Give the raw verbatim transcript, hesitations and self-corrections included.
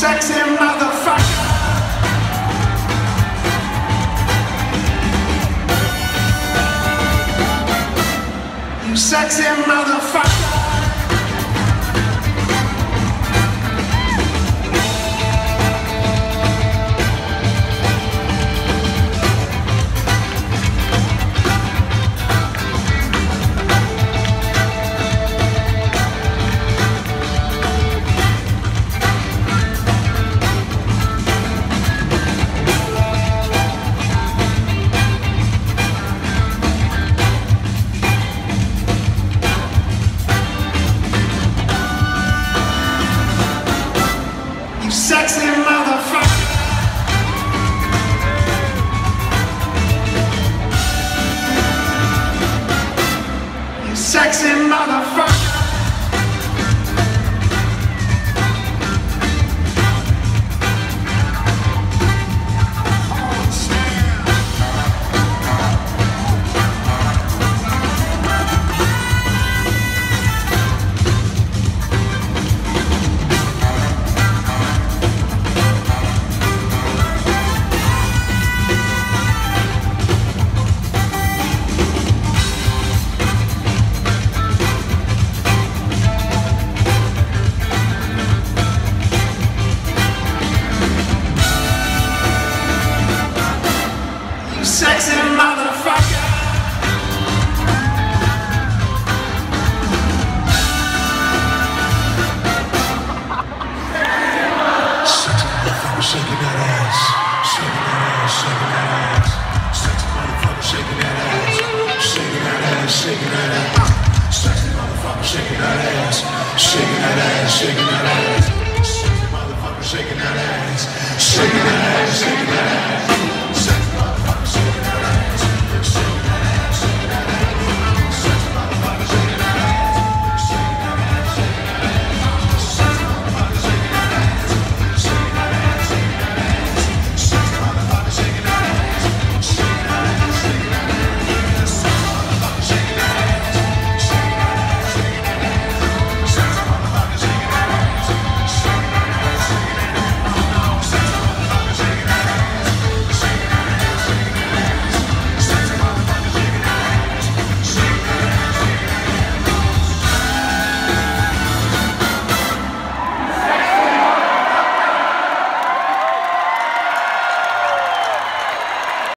sexy motherfucker. You sexy motherfucker. Sexy motherfucker. You sexy motherfucker. Sexy motherfucker. Sexy motherfucker shaking that ass, shaking that ass, shaking that ass. Sexy motherfucker shaking that ass, shaking that ass, shaking that ass. Sexy motherfucker shaking that ass, shaking that ass, shaking that ass. Sexy motherfucker shaking that ass, shaking that ass.